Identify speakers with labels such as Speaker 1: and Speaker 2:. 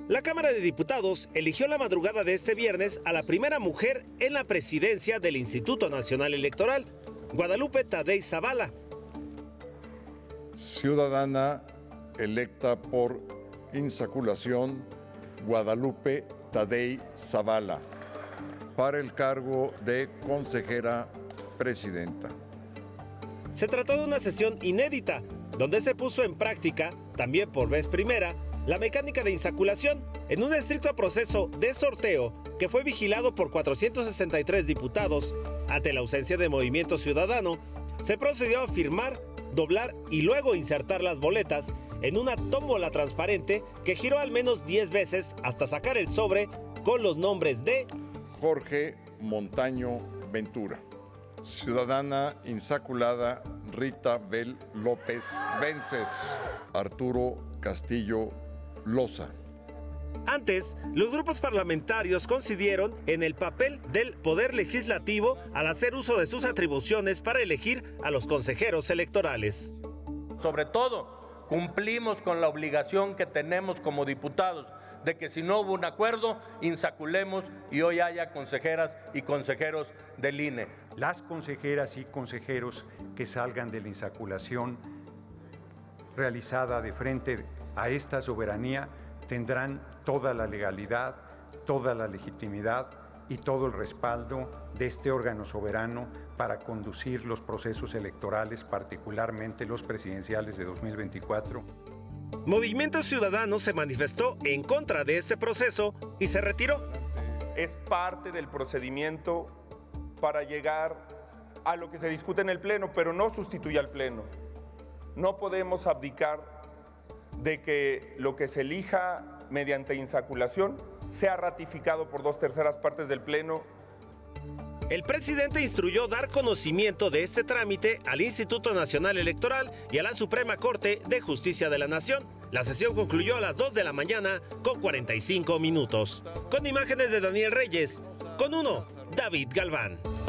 Speaker 1: La Cámara de Diputados eligió la madrugada de este viernes a la primera mujer en la presidencia del Instituto Nacional Electoral, Guadalupe Tadei Zavala.
Speaker 2: Ciudadana electa por insaculación, Guadalupe Tadei Zavala, para el cargo de consejera presidenta.
Speaker 1: Se trató de una sesión inédita, donde se puso en práctica, también por vez primera, la mecánica de insaculación en un estricto proceso de sorteo que fue vigilado por 463 diputados. Ante la ausencia de Movimiento Ciudadano, se procedió a firmar, doblar y luego insertar las boletas en una tómbola transparente que giró al menos 10 veces hasta sacar el sobre con los nombres de
Speaker 2: Jorge Montaño Ventura. Ciudadana insaculada, Rita Bel López Vences. Arturo Castillo Loza.
Speaker 1: Antes, los grupos parlamentarios coincidieron en el papel del Poder Legislativo al hacer uso de sus atribuciones para elegir a los consejeros electorales.
Speaker 3: Sobre todo, cumplimos con la obligación que tenemos como diputados de que si no hubo un acuerdo, insaculemos y hoy haya consejeras y consejeros del INE.
Speaker 4: Las consejeras y consejeros que salgan de la insaculación realizada de frente a esta soberanía tendrán toda la legalidad, toda la legitimidad y todo el respaldo de este órgano soberano para conducir los procesos electorales, particularmente los presidenciales de 2024.
Speaker 1: Movimiento Ciudadano se manifestó en contra de este proceso y se retiró.
Speaker 5: Es parte del procedimiento para llegar a lo que se discute en el Pleno, pero no sustituye al Pleno. No podemos abdicar de que lo que se elija mediante insaculación sea ratificado por 2/3 partes del Pleno.
Speaker 1: El presidente instruyó dar conocimiento de este trámite al Instituto Nacional Electoral y a la Suprema Corte de Justicia de la Nación. La sesión concluyó a las 2 de la mañana con 45 minutos. Con imágenes de Daniel Reyes, con 1, David Galván.